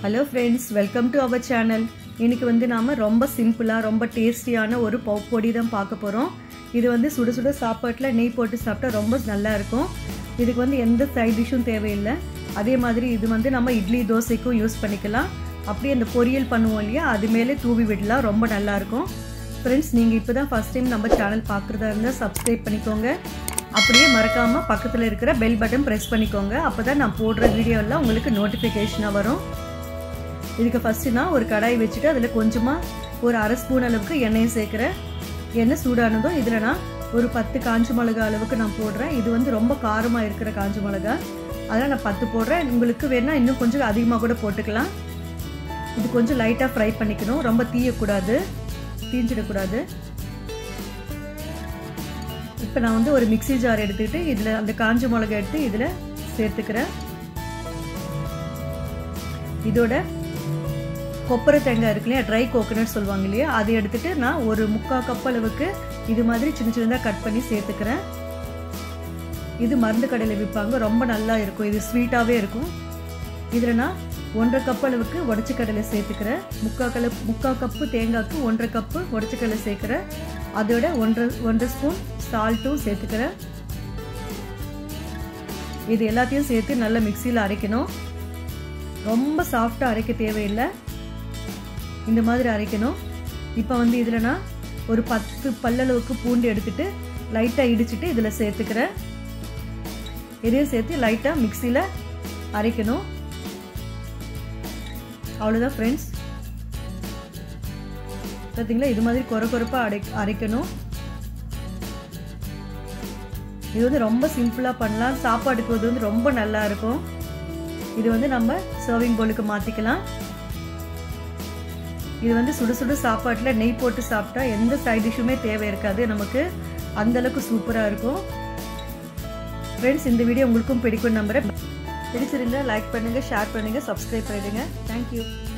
hello friends welcome to our channel इनकी வந்து நாம ரொம்ப சிம்பிளா ரொம்ப டேஸ்டியான ஒரு பொடி தான் பார்க்க போறோம் இது வந்து சுட சுட சாப்பாட்டுல நெய் போட்டு சாப்பிட்டா ரொம்ப நல்லா இருக்கும் இதுக்கு வந்து எந்த சைடு டிஷும் தேவையில்லை அதே மாதிரி இது வந்து நம்ம இட்லி தோசைக்கும் யூஸ் பண்ணிக்கலாம் அப்படியே அந்த பொரியல் பண்ணுவோம் இல்லையா அது மேலே தூவி விடலாம் ரொம்ப நல்லா இருக்கும் फ्रेंड्स நீங்க இப்போதான் ஃபர்ஸ்ட் டைம் நம்ம சேனல் பார்க்கறதா இருந்தா Subscribe பண்ணிக்கோங்க அப்படியே மறக்காம பக்கத்துல இருக்கிற பெல் பட்டன் பிரஸ் பண்ணிக்கோங்க அப்பதான் நான் போடுற வீடியோ எல்லாம் உங்களுக்கு நோட்டிஃபிகேஷனா வரும் இதுக்கு ஃபர்ஸ்ட் நான் ஒரு கடாய் வச்சிட்டு அதுல கொஞ்சமா ஒரு அரை ஸ்பூன் அளவுக்கு எண்ணெய் சேர்க்கிறேன் எண்ணெய் சூடானதோ இதுல நான் ஒரு 10 காஞ்ச மிளகாய் அளவுக்கு நான் போடுறேன் இது வந்து ரொம்ப காரமா இருக்கிற காஞ்ச மிளகாய் அதனால நான் 10 போடுறேன் உங்களுக்கு வேணா இன்னும் கொஞ்சம் அதிகமா கூட போட்டுக்கலாம் இது கொஞ்சம் லைட்டா ஃப்ரை பண்ணிக்கணும் ரொம்ப தீய கூடாது தீஞ்சிட கூடாது இப்போ நான் வந்து ஒரு மிக்ஸி ஜார் எடுத்துட்டு இதுல அந்த காஞ்ச மிளகாய் எடுத்து இதுல சேர்த்துக்கிறேன் இதோட கொப்பரை தேங்காய் இருக்குலையா ட்ரை கோகனட் சொல்வாங்க இல்லையா அதை எடுத்துட்டு நான் ஒரு 3/4 கப் அளவுக்கு இது மாதிரி சின்ன சின்னதா கட் பண்ணி சேர்த்துக்கிறேன் இது மருந்து கடையில விற்பாங்க ரொம்ப நல்லா இருக்கும் இது ஸ்வீட்டாவே இருக்கும் இதுல நான் 1/2 கப் அளவுக்கு உடைச்ச கடலை சேர்த்துக்கிறேன் 3/4 கப் தேங்காய்க்கு 1/2 கப் உடைச்ச கடலை சேர்க்கிறேன் அதோட 1 ஸ்பூன் சால்ட்டும் சேர்த்துக்கிறேன் இது எல்லாத்தையும் சேர்த்து நல்லா மிக்ஸில அரைக்கணும் ரொம்ப சாஃப்ட்டா அரைக்க தேவையில்லை இந்த மாதிரி அரைக்கணும் இப்போ வந்து இதுல நான் ஒரு 10 பல்லளவுக்கு பூண்டு எடுத்துட்டு லைட்டா இடிச்சிட்டு இதுல சேர்த்துக்கிறேன் இதையும் சேர்த்து லைட்டா மிக்ஸில அரைக்கணும் அவ்வளவுதான் फ्रेंड्स பாத்தீங்களா இது மாதிரி கொரகொரப்பா அரைக்கணும் இது வந்து ரொம்ப சிம்பிளா பண்ணலாம் சாப்பாடுக்கு வந்து ரொம்ப நல்லா இருக்கும் இது வந்து நம்ம சர்விங் பவுலுக்கு மாத்திக்கலாம் இது வந்து சுட சுட சாப்பாட்டுல நெய் போட்டு சாப்பிட்டா எந்த சைடு டிஷ்ஷுமே தேவை இருக்காது நமக்கு அந்த அளவுக்கு சூப்பரா இருக்கும் फ्रेंड्स இந்த வீடியோ உங்களுக்கும் பிடிக்கும் நம்புறேன் பிடிச்சிருந்தா லைக் பண்ணுங்க ஷேர் பண்ணுங்க Subscribe பண்ணிடுங்க Thank you